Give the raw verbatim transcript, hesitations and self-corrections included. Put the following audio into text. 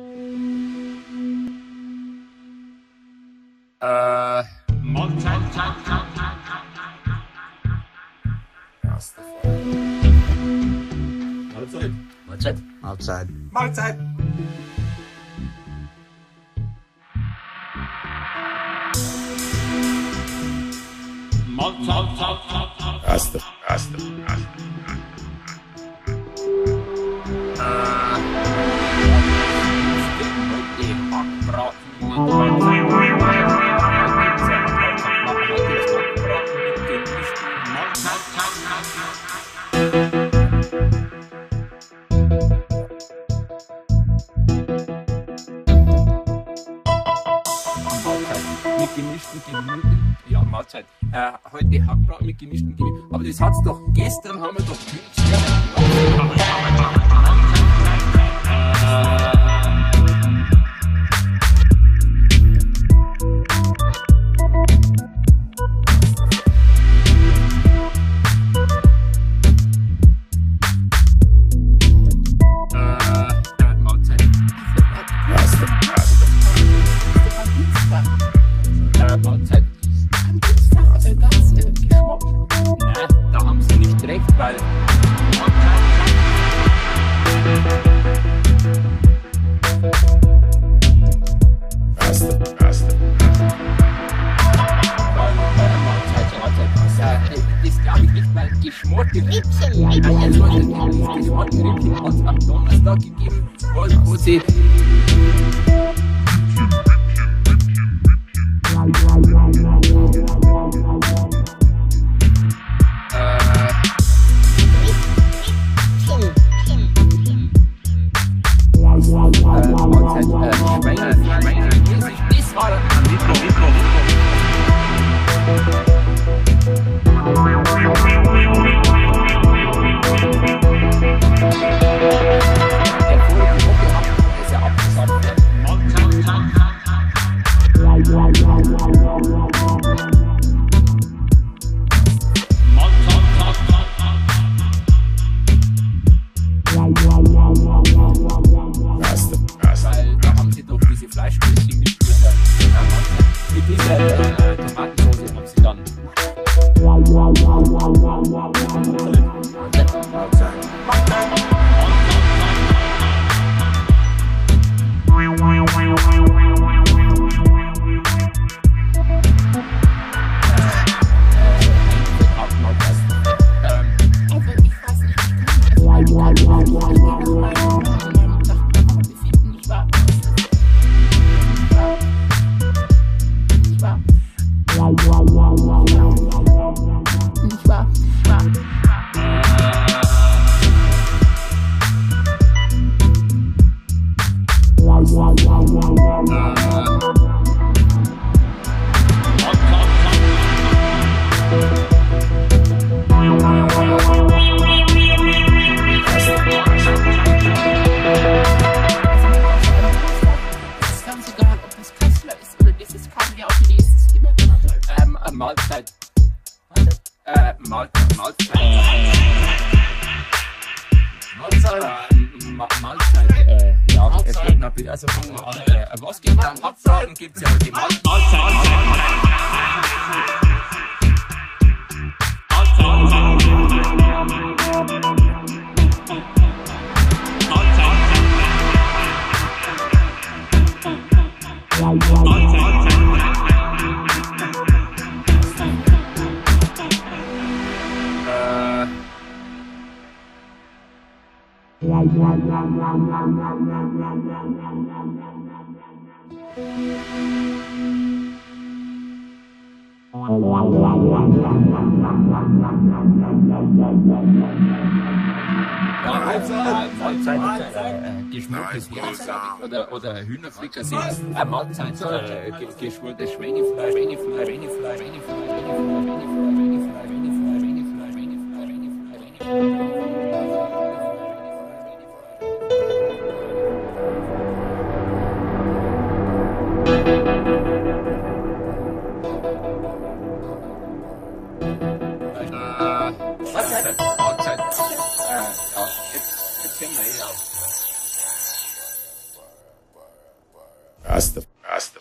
Äh. Mahlzeit. Mahlzeit. Mahlzeit. Mahlzeit. Mahlzeit. Mahlzeit. Erste. Erste. Erste. Mit gemischten Gemüse. Ja, Mahlzeit. Äh, heute Hackbraten mit gemischten Gemüse. Aber das hat's doch, gestern haben wir doch Mahlzeit. Am Dienstag, also ganz äh, geschmockt. Nein, da haben sie nicht recht, weil. Erste. Erste. Das glaube ich nicht, weil geschmorte Rippchen. Es sollte geschmorte Rippchen hat es am Donnerstag gegeben, wo, wo sie. Das war ein Mikro, Mikro, Erste. Erste. weil da haben sie doch diese Fleischklößchen mit dieser, mit dieser äh, Tomatensauce haben sie dann. Mahlzeit. Äh, Mahlzeit. Mahlzeit. Mahlzeit. Ma Mahlzeit. Äh, ja, es geht noch bitte. Also, äh, was gibt es am Absagen? Gibt es ja die Mahlzeit. Mahlzeit. Mahlzeit, äh, geschmortes Herz oder, oder Hühnerfrikassee, äh, Mahlzeit, äh, geschmortes Schweinefleisch, Schweinefleisch, Schweinefleisch, Schweinefleisch, Schweinefleisch, Schweinefleisch, Schweinefleisch, Schweinefleisch, Schweinefleisch. Mahlzeit, Mahlzeit. Ja, jetzt, jetzt kennen wir eh auf. Rasta, Rasta.